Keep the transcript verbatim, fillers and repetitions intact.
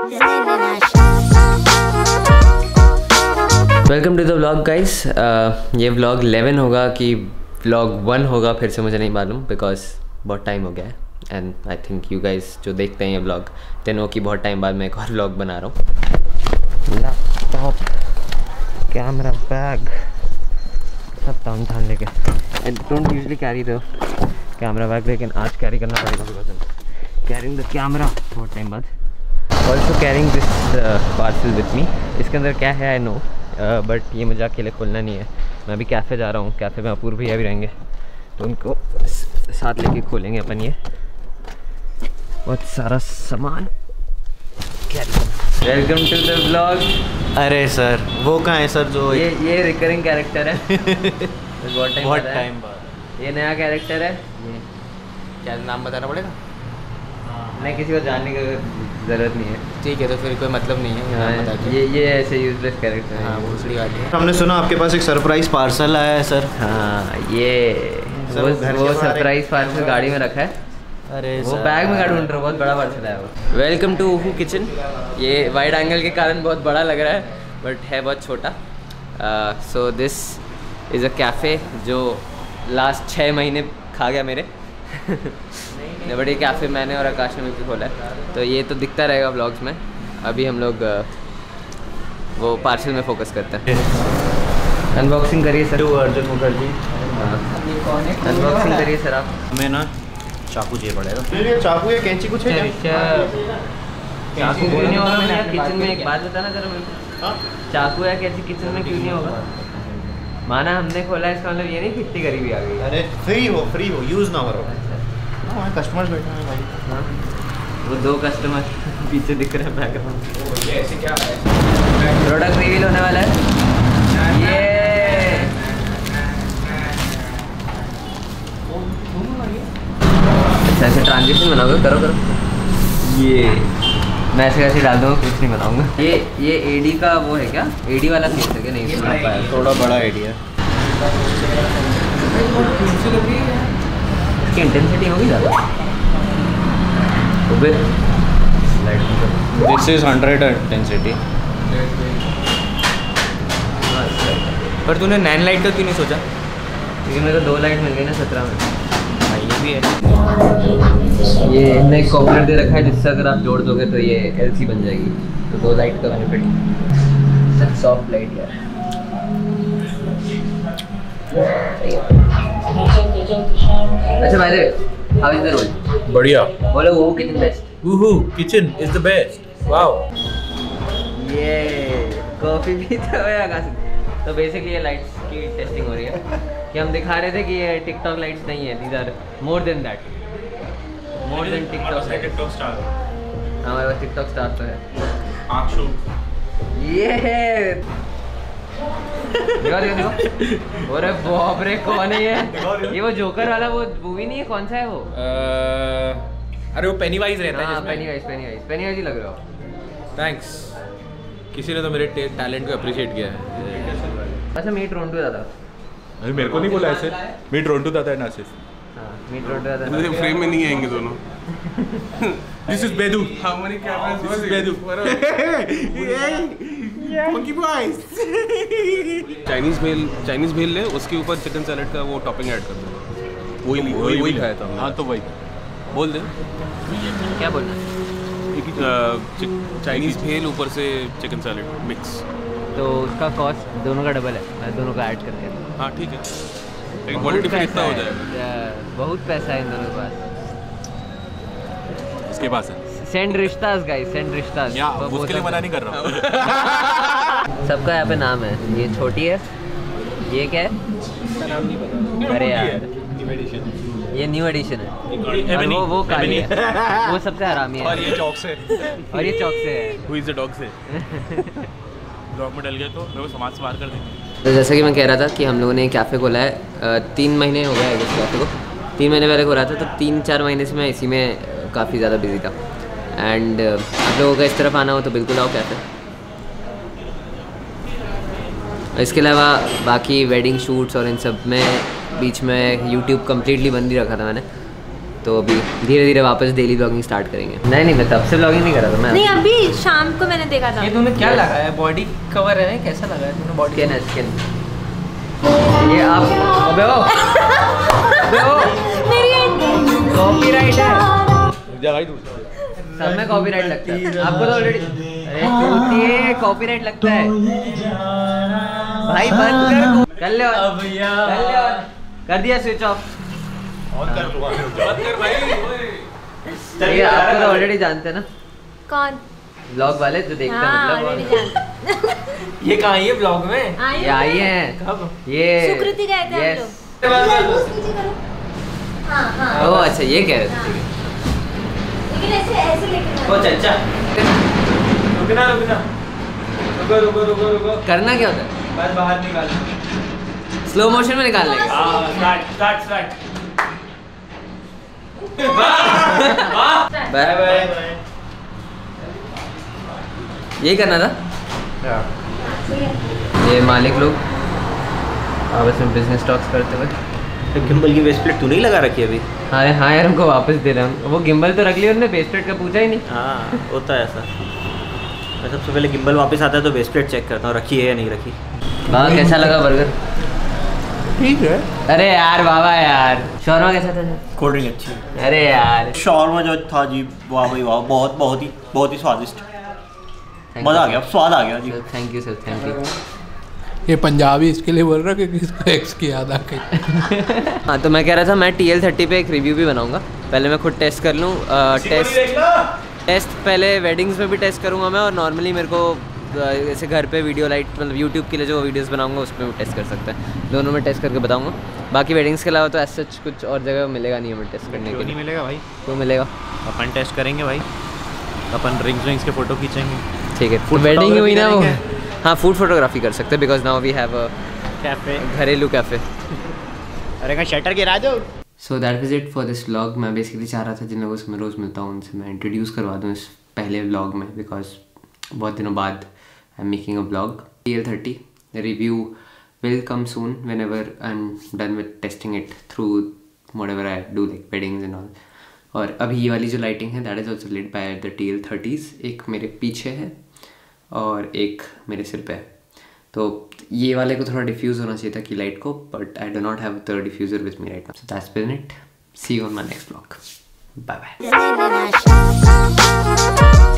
Welcome to the vlog guys. ये vlog eleven होगा कि व्लॉग वन होगा फिर से मुझे नहीं मालूम, बिकॉज बहुत टाइम हो गया है and I think you guys जो देखते हैं ये व्लॉग तेनों की बहुत टाइम बाद मैं एक और व्लॉग बना रहा हूँ। लैपटॉप, कैमरा, बैग सब ताम थाम लेके। I don't usually carry the camera bag, लेकिन आज कैरी करना पड़ेगा बिकॉज कैरिंग द कैमरा बहुत टाइम बाद। Also carrying this parcel with me. इसके अंदर क्या है आई नो, बट ये मुझे अकेले खोलना नहीं है। मैं अभी कैफ़े जा रहा हूँ, कैफ़े में अपूर्व भैया भी रहेंगे तो उनको साथ लेके खोलेंगे अपन। ये बहुत सारा सामान कैरी करना। Welcome to the vlog. अरे सर वो कहाँ है सर जो ये ये रिकरिंग कैरेक्टर है बहुत टाइम बहुत बाद टाइम बाद। ये नया कैरेक्टर है। ये क्या नाम बताना पड़ेगा? नहीं, किसी को जानने की ज़रूरत नहीं है। ठीक है, तो फिर कोई मतलब नहीं है। हाँ, बता दो। ये ये ऐसे यूजलेस कैरेक्टर है। हाँ वो दूसरी बात है। हमने सुना आपके पास एक सरप्राइज पार्सल आया है सर। हाँ, ये सर, वो घर के वो बाहर सरप्राइज पार्सल गाड़ी में रखा है। अरे वो बैग में ढूंढ रहा हूँ, बहुत बड़ा पार्सल है वो। Welcome to uh kitchen. ये वाइड एंगल के कारण बहुत बड़ा लग रहा है बट है बहुत छोटा। So this is a cafe जो लास्ट छः महीने खा गया मेरे बट ये कैफ़े मैंने और आकाश ने मिलकर खोला है, तो ये तो दिखता रहेगा व्लॉग्स में। अभी हम लोग uh, वो पार्सल में फोकस करते हैं। अनबॉक्सिंग करिए सर। अर्जुन मुखर्जी। अनबॉक्सिंग करिए सर आप। हमें ना चाकू चाहिए पड़ेगा। चाकू या कैंची कुछ है क्या? चाकू क्यों नहीं होगा मेरे किचन में? एक बात बताना जरा मेरे। चाकू या कैंची किचन में क्यों नहीं होगा? माना हमने खोला, इसका मतलब ये नहीं कि इतनी गरीबी आ गई। अरे फ्री हो फ्री हो यूज़ ना करो। हाँ कस्टमर्स बैठे हैं भाई। हाँ, वो दो कस्टमर पीछे दिख रहे हैं बैकग्राउंड। ऐसे क्या है? प्रोडक्ट रिवील होने वाला है। ये अच्छा ऐसे ट्रांजिशन बनाओगे? करो करो। ये मैं ऐसे ऐसे डाल दूँगा, कुछ नहीं बनाऊंगा। ये ये एडी का वो है क्या? एडी वाला फेस है क्या? नहीं सुना पाया। थोड़ा बड़ा आइडिया। इसकी इंटेंसिटी होगी ज़्यादा? This is hundred intensity. पर तूने नैन लाइट का क्यों नहीं सोचा? क्योंकि मेरे को दो लाइट मिल गई ना सत्रह में। हाँ ये भी है। ये इनने एक कॉपरेट दे रखा है जिससे अगर आप जोड़ दोगे तो ये एलसी बन जाएगी, तो दो लाइट का बेनिफिट। सॉफ्ट लाइट यार। अच्छा भाई, हाउ इज द रोल? बढ़िया। बोलो वो kitchen best. Woohoo! Kitchen is the best. Wow. ये कॉफी पीते हुए आकाश। तो बेसिकली ये लाइट्स की टेस्टिंग हो रही है कि हम दिखा रहे थे कि ये टिकटॉक लाइट्स नहीं है, these are more than that, more than TikTok. TikTok star. हमारे पास टिकटॉक स्टार तो है। आँख shoot. ये देखो देखो देखो। अरे बाप रे, कौन है ये? ये वो जोकर वाला वो मूवी नहीं है, कौन सा है वो? अरे वो पेनीवाइज रहता है हाँ, जिसमें। पेनीवाइज पेनीवाइज पेनीवाइज ही लग रहे हो। थैंक्स। किसी ने तो मेरे टैलेंट को अप्रिशिएट किया है। अच्छा मीट रोंटू दादा। अरे मेरे को नहीं बोला ऐसे। मैं टोरंटो दादा है ना सिर्फ। हाँ, मीट रोंटू दादा। फ्रेम में नहीं आएंगे दोनों। This is Bedu. How many cameras This was is it? Bedu. Monkey boys. Chinese bhel Chinese bhel ले, उसके ऊपर चिकन सैलेड का वो टॉपिंग ऐड कर दो। वही वही वही खाया था। हाँ तो वही बोल दे। क्या बोलना है? चाइनीज भेल ऊपर से चिकन सैलेड मिक्स। तो उसका कॉस्ट दोनों का डबल है, दोनों का ऐड करके। हाँ ठीक है, लेकिन बहुत क्वालिटी फिर पैसा इतना हो है, जाएगा। या, बहुत पैसा है इन दोनों के पास। इसके पास है। सेंड रिश्तास गाइस, सेंड रिश्तास। या वो उसके लिए बहुत- मना नहीं कर रहा हूँ। सबका यहाँ पे नाम है। ये छोटी है, ये क्या है? नाम नहीं पता। अरे यार ये न्यू एडिशन है। और वो वो काली है, वो सबसे हरामी है। और ये चौक से। और ये चौक से है। Who is the dog से? ब्लॉक में डल गया तो मैं वो समाज से बाहर कर देंगे। तो जैसा कि मैं कह रहा था कि हम लोगों ने कैफ़े खोला है, अ, तीन महीने हो गए इस कैफ़े को। तीन महीने पहले खोला था, तो तीन चार महीने से मैं इसी में काफ़ी ज़्यादा बिजी था। एंड आप लोगों का इस तरफ आना हो तो बिल्कुल आओ कैफ़े। इसके अलावा बाकी वेडिंग शूट्स और इन सब में बीच में यूट्यूब कम्प्लीटली बंद ही रखा था मैंने, तो अभी धीरे धीरे वापस डेली ब्लॉगिंग स्टार्ट करेंगे। नहीं नहीं मैं तब से ब्लॉगिंग नहीं कर रहा था मैं। नहीं अभी शाम को मैंने देखा था। ये तूने क्या लगाया है? बॉडी कवर है, कैसा लगाया तूने बॉडी? स्किन है स्किन। ये आप अबे ओ अबे ओ मेरी कॉपीराइट है, जा भाई तू। सब में कॉपीराइट लगता है आपको तो ऑलरेडी। अरे चूतिए कॉपीराइट लगता है भाई, बंद कर कर ले और कर ले और कर दिया स्विच ऑफ। ऑन कर तू मत कर भाई। ये आपको तो ऑलरेडी जानते हैं ना कौन? ब्लॉग वाले जो देखते हैं हाँ, मतलब already जानते। ये कहाँ है ब्लॉग में? आए ये आई हैं कब? ये सुकृति गए थे हम yes। लोग। हाँ हाँ। ओह अच्छा ये कह रहे थे। लेकिन ऐसे ऐसे लेके ओ चाचा रुकना रुकना रुको रुको रुको रुको करना क्या होता है? बस बाहर निकाल। स्लो मोशन में निकाल लेंगे। हाँ start start start. Bye bye. यही करना था। ये मालिक लोग आपस में बिजनेस टॉक्स करते हुए। गिम्बल की वेस्ट प्लेट तू नहीं लगा रखी अभी? अरे हाँ यार हमको वापस दे रहे हैं। वो गिम्बल तो रख लिया उन्होंने, बेस प्लेट का पूछा ही नहीं। हाँ होता है ऐसा। मैं सबसे पहले गिम्बल वापस आता है तो वेस्ट प्लेट चेक करता हूँ रखी है या नहीं रखी। बाबा कैसा लगा बर्गर? ठीक है। अरे यार बाबा यार शौरमा कैसा था? कोल्ड ड्रिंक अच्छी है। अरे यार शॉर्मा जो था जी वाह भाई वाह, बहुत बहुत ही बहुत ही स्वादिष्ट। मज़ा आ गया, स्वाद आ गया जी। Thank you sir thank you. ये पंजाबी इसके लिए बोल रहा है कि इसको एक्स की याद आ गई। हाँ तो मैं कह रहा था मैं टी एल थर्टी पे एक रिव्यू भी बनाऊंगा। पहले मैं खुद टेस्ट कर लूँ। टेस्ट टेस्ट पहले वेडिंग्स में भी टेस्ट करूँगा मैं, और नॉर्मली मेरे को ऐसे घर पे वीडियो लाइट मतलब यूट्यूब के लिए जो वीडियोस बनाऊंगा उसमें भी टेस्ट कर सकता है। दोनों में टेस्ट करके बताऊंगा। बाकी वेडिंग्स के अलावा तो ऐसा कुछ और जगह मिलेगा नहीं हमें टेस्ट करने के नहीं लिए। मिलेगा भाई, क्यों मिलेगा? अपन टेस्ट करेंगे भाई, अपन रिंग्स विंग्स के फोटो खींचेंगे। ठीक है Food वेडिंग ही हुई ना वो। photography हाँ फूड फोटोग्राफी कर सकते हैं because now we have a cafe, घरेलू कैफे। अरे का शटर गिरा दो। So that was it for this vlog. मैं बेसिकली चाह रहा था जिन लोगों से मैं रोज़ मिलता हूँ उनसे मैं इंट्रोड्यूस करवा दूँ इस पहले व्लॉग में, बिकॉज बहुत दिनों बाद I am making a vlog. T L thirty review will come soon whenever I'm done with testing it through whatever I do like weddings and all. और अभी ये वाली जो लाइटिंग है that is also lit by the T L thirties। एक मेरे पीछे है और एक मेरे सिर पे है, तो ये वाले को थोड़ा डिफ्यूज़ होना चाहिए था कि लाइट को, but I do not have the diffuser with me right now. So that's been it. See you on my next vlog. Bye bye.